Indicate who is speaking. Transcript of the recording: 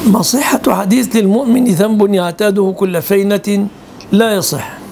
Speaker 1: ما صحة حديث للمؤمن ذنب يعتاده كل فينة لا يصح.